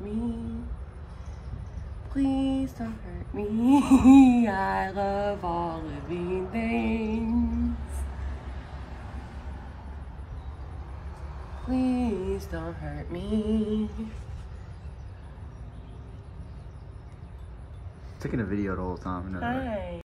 me. Please don't hurt me. I love all living things. Please don't hurt me. Taking a video the whole time. Hi.